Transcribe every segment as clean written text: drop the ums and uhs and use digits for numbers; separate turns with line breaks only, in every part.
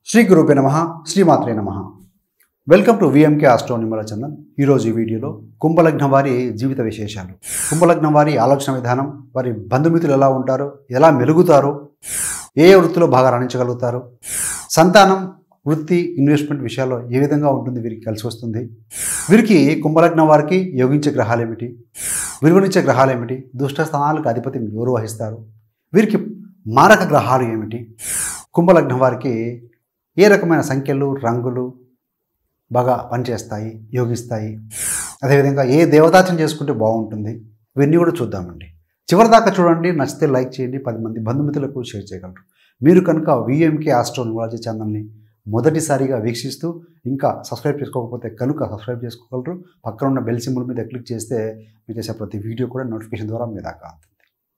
శ్రీ గురుపే నమః శ్రీమాత్రే నమః వెల్కమ్ టు విఎంకే ఆస్ట్రో నిమల ఛానల్। ఈరోజు ఈ వీడియోలో కుంభలగ్నం వారి జీవిత విశేషాలు, కుంభలగ్నం వారి ఆలోచన విధానం, వారి బంధుమిత్రులు ఎలా ఉంటారు, ఎలా మెలుగుతారు, ఏ వృత్తిలో బాగా రాణించగలుగుతారు, సంతానం, వృత్తి, ఇన్వెస్ట్మెంట్ విషయాల్లో ఏ విధంగా ఉంటుంది, వీరికి కలిసి వస్తుంది, వీరికి కుంభలగ్నం వారికి యోగించే గ్రహాలు ఏమిటి, విలువనిచ్చే గ్రహాలు ఏమిటి, దుష్ట స్థానాలకు అధిపతి ఎవరు వహిస్తారు, వీరికి మారక గ్రహాలు ఏమిటి, కుంభలగ్నం వారికి ఏ రకమైన సంఖ్యలు, రంగులు బాగా పనిచేస్తాయి, యోగిస్తాయి, అదేవిధంగా ఏ దేవతార్చన చేసుకుంటే బాగుంటుంది, ఇవన్నీ కూడా చూద్దామండి। చివరిదాకా చూడండి, నచ్చితే లైక్ చేయండి, 10 మంది బంధుమిత్రులకు షేర్ చేయగలరు। మీరు కనుక విఎంకే ఆస్ట్రో న్యూమరాలజీ ఛానల్ని మొదటిసారిగా వీక్షిస్తూ ఇంకా సబ్స్క్రైబ్ చేసుకోకపోతే కనుక సబ్స్క్రైబ్ చేసుకోగలరు। పక్కన ఉన్న బెల్ సింబల్ మీద క్లిక్ చేస్తే మీరు చేసే ప్రతి వీడియో కూడా నోటిఫికేషన్ ద్వారా మీ దాకా అందుతుంది।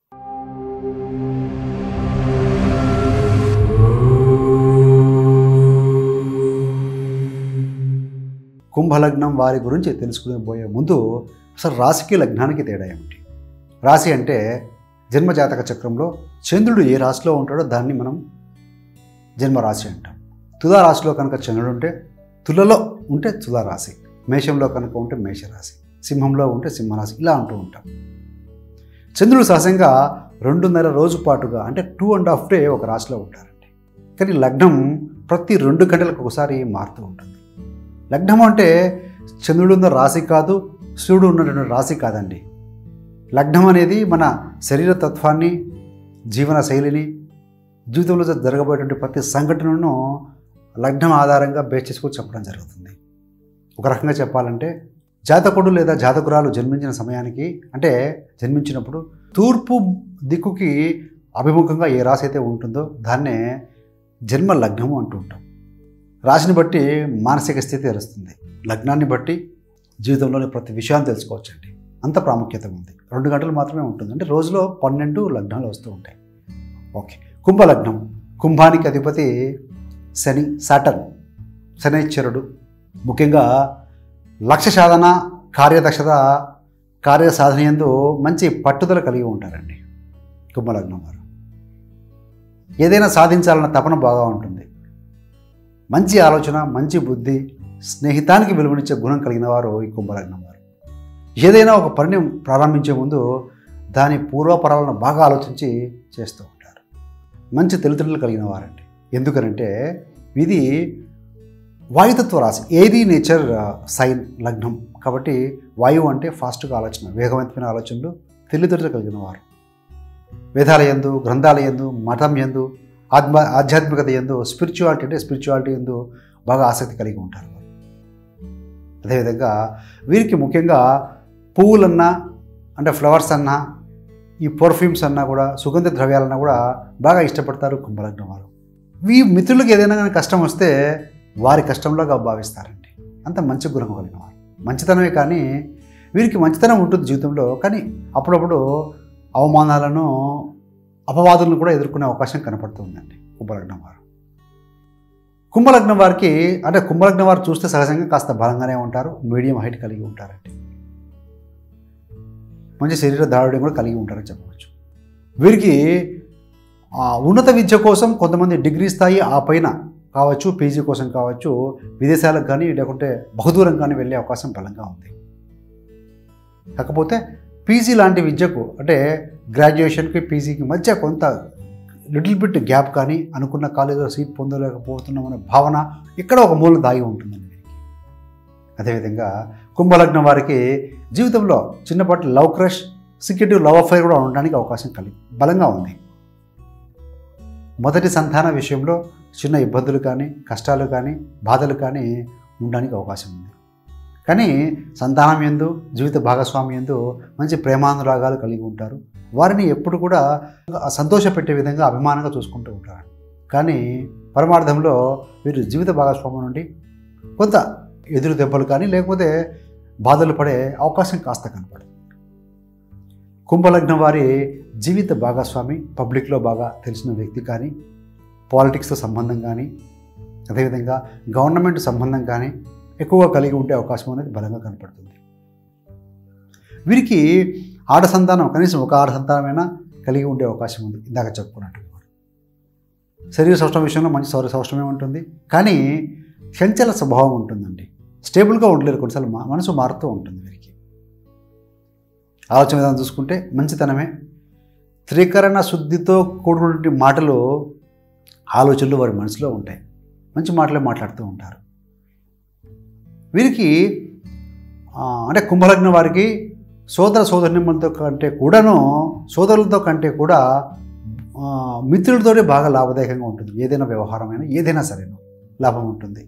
కుంభలగ్నం వారి గురించి తెలుసుకునే పోయే ముందు అసలు రాశికి లగ్నానికి తేడా ఏమిటి? రాశి అంటే జన్మజాతక చక్రంలో చంద్రుడు ఏ రాశిలో ఉంటాడో దాన్ని మనం జన్మరాశి అంటాం। తులా రాశిలో కనుక చంద్రుడు ఉంటే తులలో ఉంటే తులారాశి, మేషంలో కనుక ఉంటే మేషరాశి, సింహంలో ఉంటే సింహరాశి, ఇలా అంటూ ఉంటాం। చంద్రుడు సహజంగా 2.5 రోజు పాటుగా అంటే 2.5 డే ఒక రాశిలో ఉంటారండి। కానీ లగ్నం ప్రతి 2 గంటలకు ఒకసారి మారుతూ ఉంటుంది। లగ్నం అంటే చంద్రుడు ఉన్న రాశి కాదు, సూర్యుడు ఉన్నటువంటి రాశి కాదండి। లగ్నం అనేది మన శరీర తత్వాన్ని, జీవన శైలిని, జీవితంలో జరగబోయేటువంటి ప్రతి సంఘటనను లగ్నం ఆధారంగా బేస్ చేసుకొని చెప్పడం జరుగుతుంది। ఒక రకంగా చెప్పాలంటే జాతకుడు లేదా జాతకురాలు జన్మించిన సమయానికి అంటే జన్మించినప్పుడు తూర్పు దిక్కుకి అభిముఖంగా ఏ రాశి అయితే ఉంటుందో దాన్నే జన్మ లగ్నము అంటూ ఉంటాం। రాశిని బట్టి మానసిక స్థితి తెలుస్తుంది, లగ్నాన్ని బట్టి జీవితంలోని ప్రతి విషయాన్ని తెలుసుకోవచ్చండి। అంత ప్రాముఖ్యత ఉంది। 2 గంటలు మాత్రమే ఉంటుంది, అంటే రోజులో 12 లగ్నాలు వస్తూ ఉంటాయి। ఓకే, కుంభలగ్నం, కుంభానికి అధిపతి శని, సాటర్న్, శనైశ్వరుడు। ముఖ్యంగా లక్ష్య సాధన, కార్యదక్షత, కార్యసాధన యందు మంచి పట్టుదల కలిగి ఉంటారండి కుంభలగ్నం వారు। ఏదైనా సాధించాలన్న తపన బాగా ఉంటుంది, మంచి ఆలోచన, మంచి బుద్ధి, స్నేహితానికి విలువనిచ్చే గుణం కలిగిన వారు ఈ కుంభలగ్నం వారు। ఏదైనా ఒక పనిని ప్రారంభించే ముందు దాని పూర్వపరాలను బాగా ఆలోచించి చేస్తూ ఉంటారు। మంచి తెలివితేటలు కలిగిన వారండి। ఎందుకనంటే ఇది వాయుతత్వ రాశి, ఏది నేచర్ సైన్ లగ్నం కాబట్టి వాయువు అంటే ఫాస్ట్గా ఆలోచన, వేగవంతమైన ఆలోచనలు, తెలివితేటలు కలిగిన వారు। వేదాల యందు, గ్రంథాల యందు, మతం యందు, ఆధ్యాత్మికత యందు, స్పిరిచువాలిటీ యందు బాగా ఆసక్తి కలిగి ఉంటారు। అదేవిధంగా వీరికి ముఖ్యంగా పువ్వులన్నా అంటే ఫ్లవర్స్ అన్నా, ఈ పర్ఫ్యూమ్స్ అన్నా కూడా, సుగంధ ద్రవ్యాలన్నా కూడా బాగా ఇష్టపడతారు కుంభలగ్నం వారు। ఈ మిత్రులకు ఏదైనా కానీ కష్టం వస్తే వారి కష్టంలోగా భావిస్తారండి, అంత మంచి గుణం కలిగిన వారు। మంచితనమే కానీ వీరికి మంచితనం ఉంటుంది జీవితంలో, కానీ అప్పుడప్పుడు అవమానాలను, అపవాదులను కూడా ఎదుర్కొనే అవకాశం కనపడుతుందండి కుంభలగ్నం వారు। కుంభలగ్నం వారికి అంటే కుంభలగ్నం వారు చూస్తే సహజంగా కాస్త బలంగానే ఉంటారు, మీడియం హైట్ కలిగి ఉంటారండి, మంచి శరీర దారుఢ్యం కూడా కలిగి ఉంటారని చెప్పవచ్చు। వీరికి ఉన్నత విద్య కోసం కొంతమంది డిగ్రీ స్థాయి ఆ పైన కావచ్చు, పీజీ కోసం కావచ్చు, విదేశాలకు కానీ లేకుంటే బహుదూరం కానీ వెళ్ళే అవకాశం బలంగా ఉంది। కాకపోతే పీజీ లాంటి విద్యకు అంటే గ్రాడ్యుయేషన్కి పీజీకి మధ్య కొంత లిటిల్ బిట్ గ్యాప్ కానీ, అనుకున్న కాలేజీలో సీట్ పొందలేకపోతున్నామనే భావన ఇక్కడ ఒక మూల దాగి ఉంటుందండి వీరికి। అదేవిధంగా కుంభలగ్నం వారికి జీవితంలో చిన్నపాటి love crush, secretive love affair కూడా ఉండడానికి అవకాశం బలంగా ఉంది। మొదటి సంతాన విషయంలో చిన్న ఇబ్బందులు కానీ, కష్టాలు కానీ, బాధలు కానీ ఉండడానికి అవకాశం ఉంది। కానీ సంతానం యందు, జీవిత భాగస్వామి యందు మంచి ప్రేమానురాగాలు కలిగి ఉంటారు। వారిని ఎప్పుడు కూడా సంతోషపెట్టే విధంగా అభిమానంగా చూసుకుంటూ ఉంటారు। కానీ పరమార్థంలో వీరు జీవిత భాగస్వామి నుండి కొంత ఎదురు దెబ్బలు కానీ లేకపోతే బాధలు పడే అవకాశం కాస్త కనపడుతుంది। కుంభలగ్నం వారి జీవిత భాగస్వామి పబ్లిక్లో బాగా తెలిసిన వ్యక్తి కానీ, పాలిటిక్స్తో సంబంధం కానీ, అదేవిధంగా గవర్నమెంట్ సంబంధం కానీ ఎక్కువగా కలిగి ఉండే అవకాశం అనేది బలంగా కనపడుతుంది। వీరికి ఆడ సంతానం, కనీసం ఒక ఆడ సంతానమైనా కలిగి ఉండే అవకాశం ఉంది, ఇందాక చెప్పుకున్నట్టుగా। శరీర సౌష్ఠవం విషయంలో మంచి సౌష్ఠవమే ఉంటుంది, కానీ చంచల స్వభావం ఉంటుందండి. స్టేబుల్గా ఉండలేరు, కొన్నిసార్లు మనసు మారుతూ ఉంటుంది వీరికి. ఆలోచన విధానం చూసుకుంటే మంచితనమే, త్రికరణ శుద్ధితో కూడినటువంటి మాటలు ఆలోచనలు వారి మనసులో ఉంటాయి, మంచి మాటలే మాట్లాడుతూ ఉంటారు. వీరికి అంటే కుంభలగ్నం వారికి సోదరులతో కంటే కూడా మిత్రులతోనే బాగా లాభదాయకంగా ఉంటుంది. ఏదైనా వ్యవహారమైనా ఏదైనా సరేనా లాభం ఉంటుంది.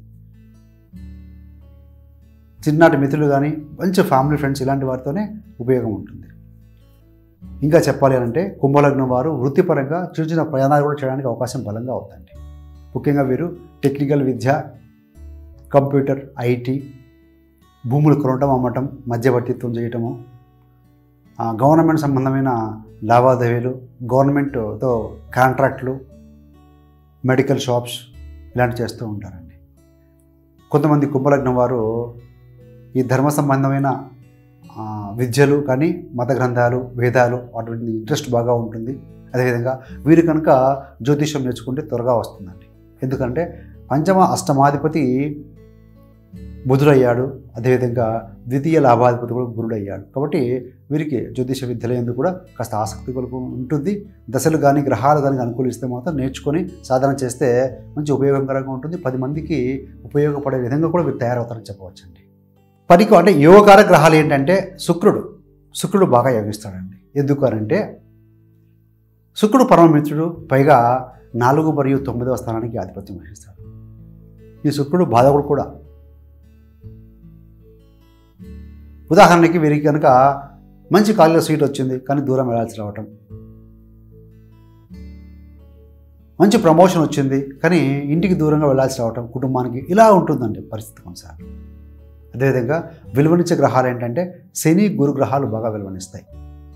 చిన్ననాటి మిత్రులు కానీ మంచి ఫ్యామిలీ ఫ్రెండ్స్ ఇలాంటి వారితోనే ఉపయోగం ఉంటుంది. ఇంకా చెప్పాలి అంటే కుంభలగ్నం వారు వృత్తిపరంగా చిన్న చిన్న ప్రయాణాలు కూడా చేయడానికి అవకాశం బలంగా అవుతుంది. ముఖ్యంగా వీరు టెక్నికల్ విద్య, కంప్యూటర్, ఐటీ, భూములు కొనటం అమ్మటం, మధ్యవర్తిత్వం చేయటము, గవర్నమెంట్ సంబంధమైన లావాదేవీలు, గవర్నమెంట్తో కాంట్రాక్ట్లు, మెడికల్ షాప్స్ ఇలాంటివి చేస్తూ ఉంటారండి. కొంతమంది కుంభలగ్నం వారు ఈ ధర్మ సంబంధమైన విద్యలు కానీ మత గ్రంథాలు, వేదాలు వాటి ఇంట్రెస్ట్ బాగా ఉంటుంది. అదేవిధంగా వీరు కనుక జ్యోతిష్యం నేర్చుకుంటే త్వరగా వస్తుందండి. ఎందుకంటే పంచమ అష్టమాధిపతి బుధుడయ్యాడు, అదేవిధంగా ద్వితీయ లాభాధిపతి కూడా గురుడయ్యాడు. కాబట్టి వీరికి జ్యోతిష విద్యలో ఎందుకు కూడా కాస్త ఆసక్తి కొరకు ఉంటుంది. దశలు కానీ గ్రహాలు కానీ అనుకూలిస్తే మాత్రం నేర్చుకొని సాధన చేస్తే మంచి ఉపయోగకరంగా ఉంటుంది. 10 మందికి ఉపయోగపడే విధంగా కూడా వీరు తయారవుతారని చెప్పవచ్చండి. పనికి అంటే యోగకార గ్రహాలు ఏంటంటే శుక్రుడు బాగా యోగిస్తాడండి. ఎందుకు అంటే శుక్రుడు పరమమిత్రుడు, పైగా 4 మరియు 9వ స్థానానికి ఆధిపత్యం వహిస్తాడు. ఈ శుక్రుడు బాధకుడు కూడా. ఉదాహరణకి వీరికి కనుక మంచి కాలేజీలో సీట్ వచ్చింది కానీ దూరం వెళ్ళాల్సి రావటం, మంచి ప్రమోషన్ వచ్చింది కానీ ఇంటికి దూరంగా వెళ్ళాల్సి రావటం, కుటుంబానికి ఇలా ఉంటుందండి పరిస్థితి కొన్నిసార్లు. అదేవిధంగా విలువనిచ్చే గ్రహాలు ఏంటంటే శని, గురు గ్రహాలు బాగా విలువనిస్తాయి.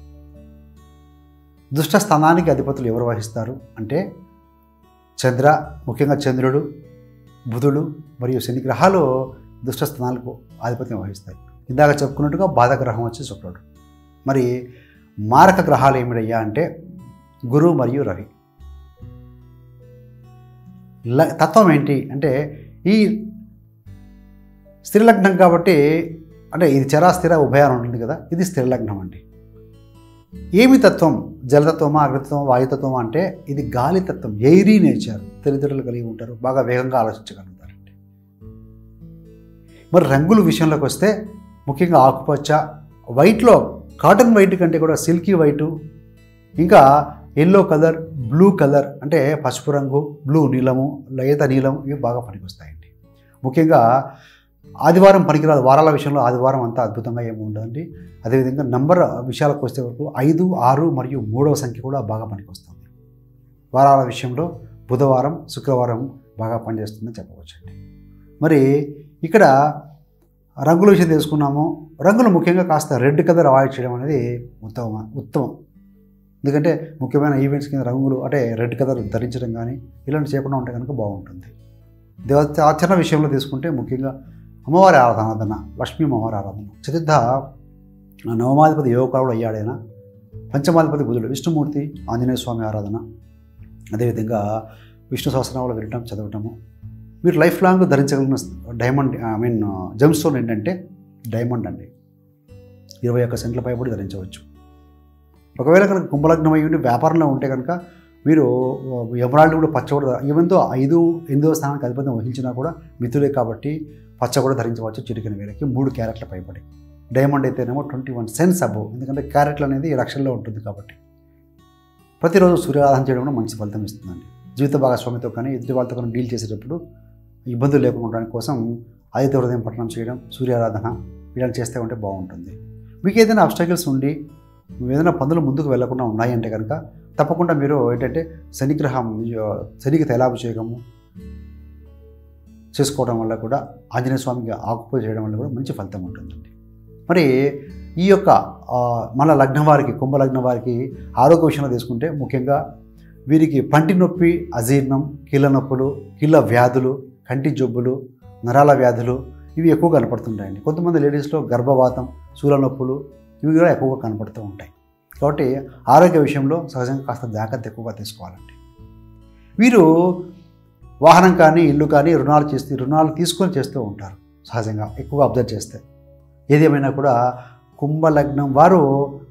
దుష్ట స్థానానికి అధిపతులు ఎవరు వహిస్తారు అంటే ముఖ్యంగా చంద్రుడు, బుధుడు మరియు శని గ్రహాలు దుష్ట స్థానాలకు ఆధిపత్యం వహిస్తాయి. ఇందాక చెప్పుకున్నట్టుగా బాధగ్రహం వచ్చి శుక్రుడు. మరి మారక గ్రహాలు ఏమిటయ్యా అంటే గురువు మరియు రవి. తత్వం ఏంటి అంటే ఈ స్థిరలగ్నం కాబట్టి, అంటే ఇది చరాస్థిర ఉభయాన్ని ఉంటుంది కదా, ఇది స్థిరలగ్నం అండి. ఏమి తత్వం? జలతత్వమా, అగ్నితత్వమా, వాయుతత్వమా అంటే ఇది గాలి తత్వం, ఎయిరీ నేచర్. తెలివితేటలు కలిగి ఉంటారు, బాగా వేగంగా ఆలోచించగలుగుతారండి. మరి రంగుల విషయంలోకి వస్తే ముఖ్యంగా ఆకుపచ్చ, వైట్లో కాటన్ వైట్ కంటే కూడా సిల్కీ వైటు, ఇంకా ఎల్లో కలర్, బ్లూ కలర్ అంటే పసుపు రంగు, బ్లూ నీలము, లేత నీలం, ఇవి బాగా పనికొస్తాయండి. ముఖ్యంగా ఆదివారం పనికిరాదు. వారాల విషయంలో ఆదివారం అంతా అద్భుతంగా ఏమి ఉండదండి. అదేవిధంగా నంబర్ విషయాలకు వస్తే వరకు 5, 6 మరియు 3వ సంఖ్య కూడా బాగా పనికొస్తుంది. వారాల విషయంలో బుధవారం, శుక్రవారం బాగా పనిచేస్తుందని చెప్పవచ్చండి. మరి ఇక్కడ రంగుల విషయం తెలుసుకున్నాము. రంగులు ముఖ్యంగా కాస్త రెడ్ కలర్ అవాయిడ్ చేయడం అనేది ఉత్తమం. ఎందుకంటే ముఖ్యమైన ఈవెంట్స్ కింద రంగులు అంటే రెడ్ కలర్ ధరించడం కానీ ఇలాంటి చేయకుండా ఉంటే కనుక బాగుంటుంది. దేవతాచరణ విషయంలో తీసుకుంటే ముఖ్యంగా అమ్మవారి ఆరాధన, లక్ష్మీ అమ్మవారి ఆరాధన. చతుర్థ నవమాధిపతి యోగకారుడు అయ్యాడైనా, పంచమాధిపతి బుధుడు, విష్ణుమూర్తి, ఆంజనేయ స్వామి ఆరాధన, అదేవిధంగా విష్ణు సహస్రనామాలు వినటం, చదవటము. మీరు లైఫ్ లాంగ్ ధరించగలిగిన డైమండ్ జెమ్ స్టోన్ ఏంటంటే డైమండ్ అండి. 21 సెంట్ల పైబడి ధరించవచ్చు. ఒకవేళ కనుక కుంభలగ్నం అయ్యి ఉండి వ్యాపారంలో ఉంటే కనుక మీరు ఎమరాల్డ్ కూడా పచ్చ కూడా, ఈవెన్తో 5, 8వ స్థానానికి అధిపత్యం వహించినా కూడా మిత్రులే కాబట్టి పచ్చ కూడా ధరించవచ్చు. చిటికిన వేలకి 3 క్యారెట్ల పైబడి. డైమండ్ అయితేనేమో 21 సెంట్స్ అబోవ్, ఎందుకంటే క్యారెట్లు అనేది లక్షల్లో ఉంటుంది కాబట్టి. ప్రతిరోజు సూర్యారాధన చేయడం కూడా మంచి ఫలితం ఇస్తుందండి. జీవిత భాగస్వామితో కానీ ఎదుటి వాళ్ళతో కానీ డీల్ చేసేటప్పుడు ఇబ్బందులు లేకుండా ఉండడానికి కోసం ఆదిత్య హృదయం పఠనం చేయడం, సూర్యారాధన ఇలాంటి చేస్తే ఉంటే బాగుంటుంది. మీకు ఏదైనా అబ్స్టాకిల్స్ ఉండి ఏదైనా పనులు ముందుకు వెళ్లకుండా ఉన్నాయంటే కనుక తప్పకుండా మీరు ఏంటంటే శనికి తైలాభిషేకము చేసుకోవడం వల్ల కూడా, ఆంజనేయ స్వామికి ఆకుపూజ చేయడం వల్ల కూడా మంచి ఫలితం ఉంటుందండి. మరి ఈ యొక్క మన లగ్నం వారికి, కుంభలగ్నం వారికి ఆరోగ్య విషయంలో తీసుకుంటే ముఖ్యంగా వీరికి పంటి నొప్పి, అజీర్ణం, కీళ్ళ నొప్పులు, కీళ్ళ వ్యాధులు, కంటి జబ్బులు, నరాల వ్యాధులు ఇవి ఎక్కువగా కనపడుతుంటాయండి. కొంతమంది లేడీస్లో గర్భవాతం, శూల నొప్పులు ఇవి కూడా ఎక్కువగా కనపడుతూ ఉంటాయి. కాబట్టి ఆరోగ్య విషయంలో సహజంగా కాస్త జాగ్రత్త ఎక్కువగా తీసుకోవాలండి. వీరు వాహనం కానీ ఇల్లు కానీ రుణాలు తీసుకొని చేస్తూ ఉంటారు సహజంగా ఎక్కువగా అబ్జర్వ్ చేస్తే. ఏదేమైనా కూడా కుంభలగ్నం వారు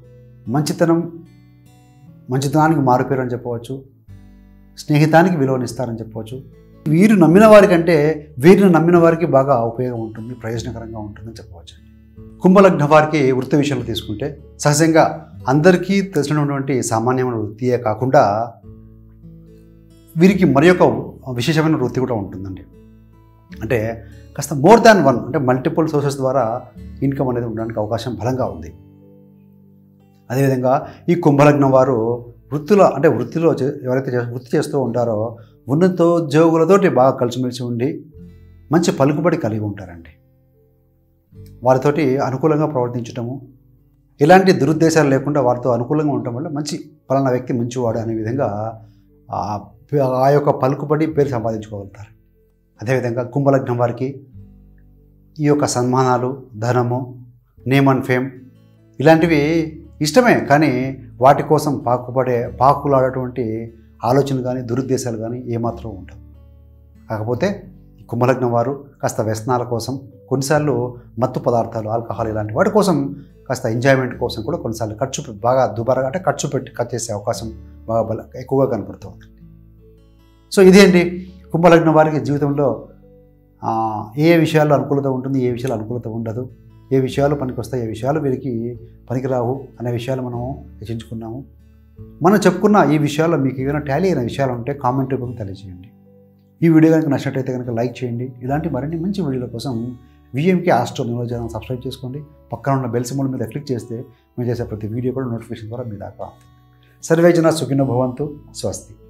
మంచితనానికి మారుపేరు అని చెప్పవచ్చు, స్నేహితానికి విలువనిస్తారని చెప్పవచ్చు. వీరు నమ్మిన వారికంటే వీరిని నమ్మిన వారికి బాగా ఉపయోగం ఉంటుంది, ప్రయోజనకరంగా ఉంటుందని చెప్పవచ్చు. కుంభలగ్న వారికి వృత్తి విషయంలో తీసుకుంటే సహజంగా అందరికీ తెలిసినటువంటి సామాన్యమైన వృత్తియే కాకుండా వీరికి మరి ఒక విశేషమైన వృత్తి కూడా ఉంటుందండి. అంటే కాస్త మోర్ దాన్ వన్, అంటే మల్టిపుల్ సోర్సెస్ ద్వారా ఇన్కమ్ అనేది ఉండడానికి అవకాశం బలంగా ఉంది. అదేవిధంగా ఈ కుంభలగ్నం వారు వృత్తిలో ఎవరైతే వృత్తి చేస్తూ ఉంటారో ఉన్నతోద్యోగులతోటి బాగా కలిసిమెలిసి ఉండి మంచి పలుకుబడి కలిగి ఉంటారండి. వారితోటి అనుకూలంగా ప్రవర్తించటము, ఎలాంటి దురుద్దేశాలు లేకుండా వారితో అనుకూలంగా ఉండటం వల్ల పలానా వ్యక్తి మంచివాడు అనే విధంగా ఆ యొక్క పలుకుబడి పేరు సంపాదించుకోగలుగుతారు. అదేవిధంగా కుంభలగ్నం వారికి ఈ యొక్క సన్మానాలు, ధనము, నేమ్ అండ్ ఫేమ్ ఇలాంటివి ఇష్టమే, కానీ వాటి కోసం పాకులాడేటువంటి ఆలోచనలు కానీ దురుద్దేశాలు కానీ ఏమాత్రం ఉండవు. కాకపోతే కుంభలగ్నం వారు కాస్త వ్యసనాల కోసం, కొన్నిసార్లు మత్తు పదార్థాలు, ఆల్కహాల్ ఇలాంటి వాటి కోసం కాస్త ఎంజాయ్మెంట్ కోసం కూడా కొన్నిసార్లు ఖర్చు పెట్టి చేసే అవకాశం బాగా ఎక్కువగా కనపడుతుంది. సో ఇదేంటి కుంభలగ్నం వారికి జీవితంలో ఏ విషయాల్లో అనుకూలత ఉంటుంది, ఏ విషయాలు అనుకూలత ఉండదు, ఏ విషయాలు పనికి వస్తాయి, ఏ విషయాలు వీరికి పనికిరావు అనే విషయాలు మనం చర్చించుకున్నాము. మనం చెప్పుకున్న ఈ విషయాల్లో మీకు ఏదైనా టాలీ అయిన విషయాలు ఉంటే కామెంట్ రూపంలో తెలియజేయండి. ఈ వీడియో కనుక నచ్చినట్టయితే కనుక లైక్ చేయండి. ఇలాంటి మరిన్ని మంచి వీడియోల కోసం VMK astro news channel subscribe చేసుకోండి. పక్కన ఉన్న బెల్ సింబల్ మీద క్లిక్ చేస్తే మేము చేసే ప్రతి వీడియో కూడా నోటిఫికేషన్ ద్వారా మీ దాకా. సర్వే జన సుఖినో భవంతు. స్వస్తి.